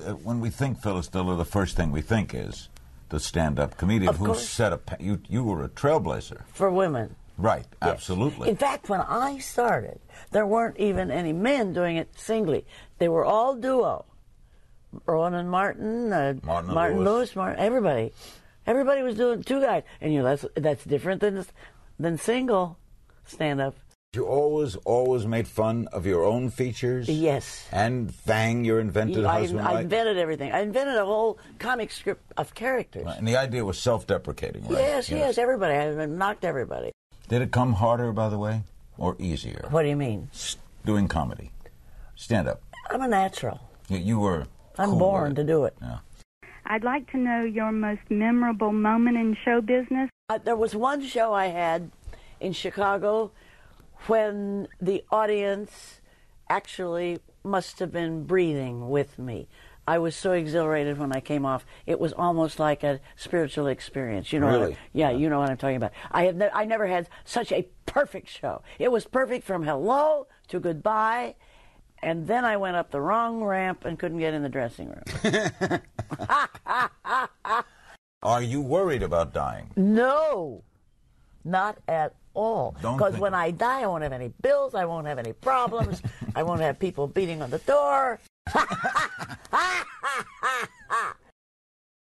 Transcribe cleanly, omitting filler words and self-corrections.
when we think Phyllis Diller, the first thing we think is the stand-up comedian who set up. You were a trailblazer for women. Right, yes. Absolutely. In fact, when I started, there weren't even any men doing it singly. They were all duo. Rowan and Martin, Martin Lewis, everybody. Everybody was doing two guys. And that's different than single stand-up. You always made fun of your own features? Yes. And Fang, your invented husband, I invented everything. I invented a whole comic script of characters. Right. And the idea was self-deprecating, right? Yes, everybody. I knocked everybody. Did it come harder, by the way, or easier? What do you mean? Doing comedy. Stand-up. I'm a natural. You were I'm born to do it. Yeah. I'd like to know your most memorable moment in show business. There was one show I had in Chicago when the audience actually must have been breathing with me. I was so exhilarated when I came off. It was almost like a spiritual experience. You know really? You know what I'm talking about. I never had such a perfect show. It was perfect from hello to goodbye, and then I went up the wrong ramp and couldn't get in the dressing room. Are you worried about dying? No, not at all. Because when I die, I won't have any bills, I won't have any problems, I won't have people beating on the door.